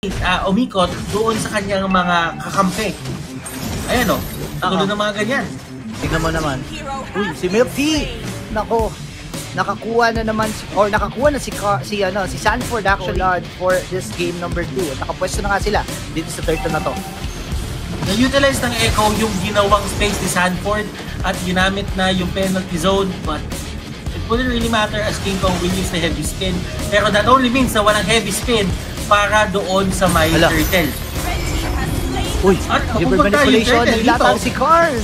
umikot doon sa kanyang mga kakampi. Ayan o, tulo ng mga ganyan. Tignan mo naman. Uy, si MLBB! Nako, nakakuha na naman si Sanford actually for this game number 2. At nakapwesto na nga sila dito sa turtle na to. Na-utilize ng Echo yung ginawang space ni Sanford at ginamit na yung penalty zone, but it wouldn't really matter as King Kong will use the heavy spin. Pero that only means na walang heavy spin para doon sa my turtle. Uy, liver manipulation, nilatang si Carl!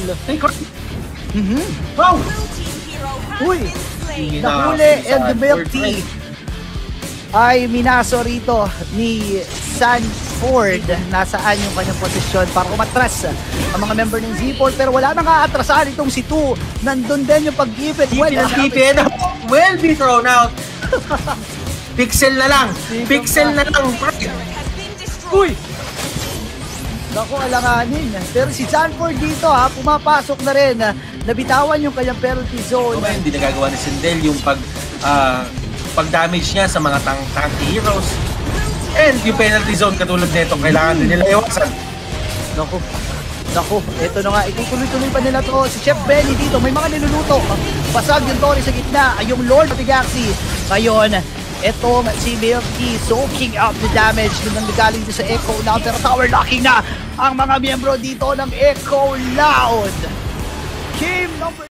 Wow! Uy, nahuli, and the MLBB ay minaso rito ni Sanford. Nasaan yung kanyang posisyon para umatras ang mga member ng Z-Port, pero wala nang aatrasahan itong si 2. Nandun din yung pag-give it. Will be thrown out. Pixel na lang. Pixel na lang. Uy! Naku, alanganin. Pero si Sanford dito pumapasok na rin. Nabitawan yung kanyang penalty zone. Hindi nagagawa ni Sindel yung pag-damage niya sa mga tanky heroes. And yung penalty zone katulad nito, kailangan din nila iwasan. Naku, ito na nga, itutuloy-tuloy pa nila to. Si Chef Benny dito, may mga niluluto. Pasag yung Tori sa gitna, yung Lord of the Galaxy. Ngayon, etong si MLBB soaking up the damage nung nanggaling sa Echo Loud, pero tower locking na ang mga miyembro dito ng Echo Loud. Game number